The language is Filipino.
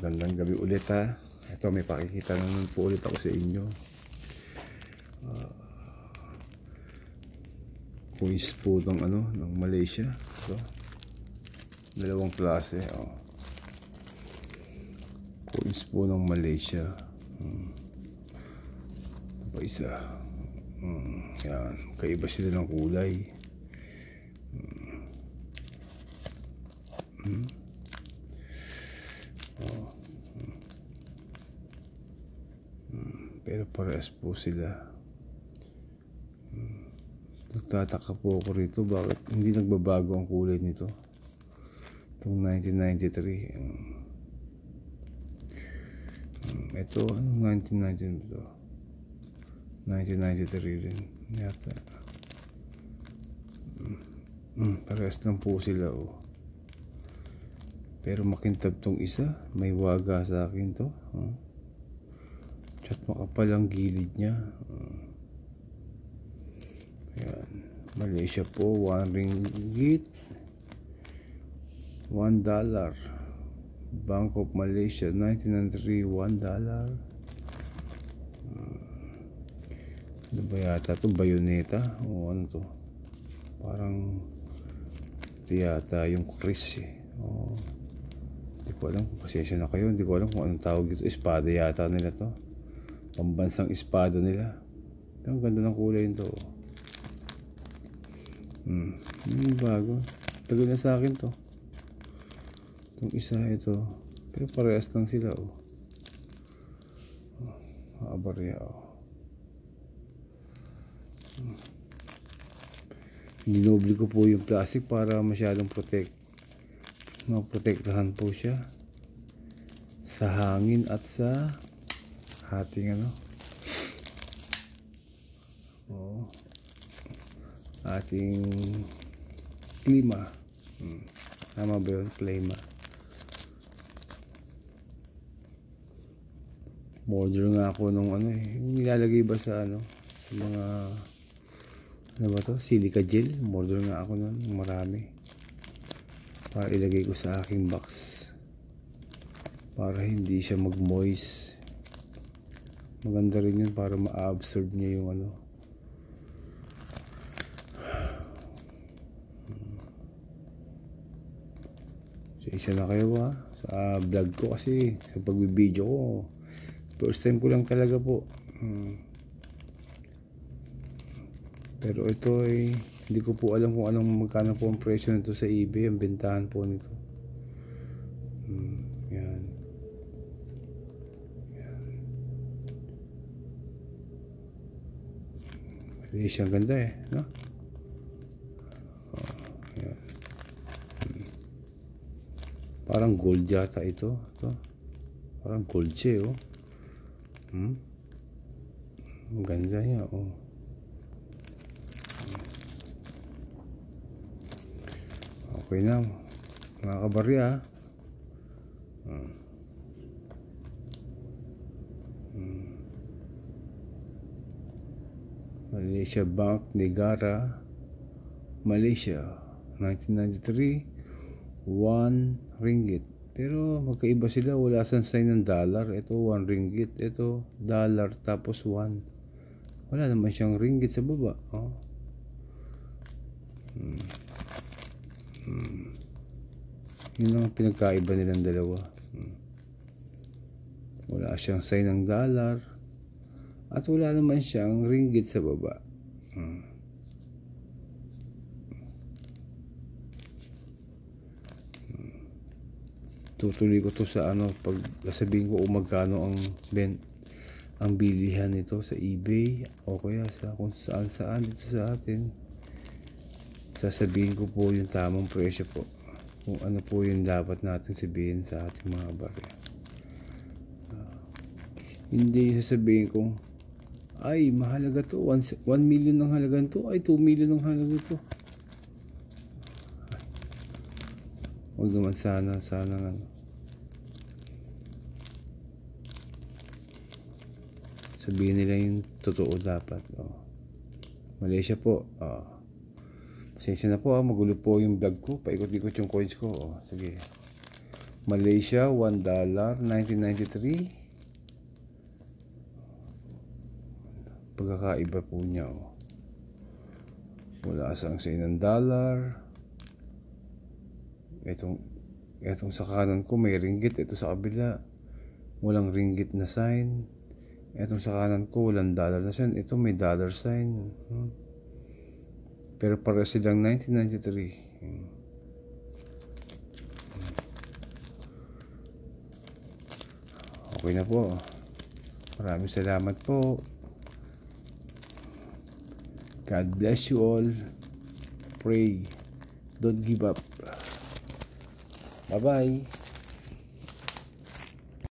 Magandang gabi ulit ha. Ito, may pakikita naman po ulit ako sa inyo. Coins po ng Malaysia. Ito. Dalawang klase. Coins po ng Malaysia. Ito pa isa. Yan. Kaiba sila ng kulay. Pero parehas po sila. Nagtataka po ako rito bakit hindi nagbabago ang kulay nito. Itong 1993. Ito, anong 1993 ito? 1993 rin yata. Parehas lang po sila Pero makintab tong isa. May waga sa akin to. At makapal ang gilid niya. Ayan. Malaysia po, 1 ringgit, $1. Bank of Malaysia 1993, $1. Ano ba yata ito? Bayoneta? O ano to? Parang ito yata yung Chris hindi ko alam, pasensya na kayo, hindi ko alam kung anong tawag ito. Espada yata nila to, pambansang espada nila. Ang ganda ng kulay nito. Bago, tagal na sa akin to. Itong isa ito, pero parehas lang sila abarya Dinoble ko po yung plastic para masyadong maprotektahan po siya sa hangin at sa ating ating klima. Tama ba yun? Klima. Border nga ako nung yung nilalagay ba sa sa mga ba to? Silica gel. Border nga ako nun. Marami. Para ilagay ko sa aking box. Para hindi siya mag-moist. Maganda rin yun para ma-absorb niya yung Isa na kayo sa vlog ko kasi sa pagbibideo ko. First time ko lang talaga po. Pero ito hindi ko po alam kung anong magkano po ang presyo nito sa eBay, ang bentahan po nito. Yan. Malaysia, ang ganda no? Yan. Parang gold yata ito. Parang gold siya ang ganda niya Okay na mga kabarya. Malaysia Bank Negara Malaysia 1993, 1 ringgit. Pero magkaiba sila, wala sang sign ng dollar. Ito 1 ringgit, ito dollar tapos 1. Wala naman siyang ringgit sa baba. Yun lang ang pinagkaiba nilang dalawa. Wala siyang sign ng dollar at wala naman siyang ringgit sa baba. Tutuloy ko to sa pag sabihin ko magkano ang bilihan nito sa eBay o kaya sa kung saan dito sa atin. Sasabihin ko po yung tamang presyo po, kung ano po yung dapat natin sabihin sa ating mga barya. Hindi sasabihin ko ay mahalaga to, 1 million ang halaga to, ay 2 million ang halaga to. Huwag naman sana sabihin nila yung totoo dapat. Malaysia po. Pasensya na po magulo po yung vlog ko. Paikot-ikot yung coins ko. Sige. Malaysia, $1, 1993. Pagkakaiba po niya, oh. Wala sang sa ng dollar. Etong sa kanan ko may ringgit. Ito sa kabila walang ringgit na sign. Etong sa kanan ko walang dollar na sign. Ito may dollar sign. Pero para silang 1993. Okay na po. Maraming salamat po. God bless you all. Pray. Don't give up. Bye-bye.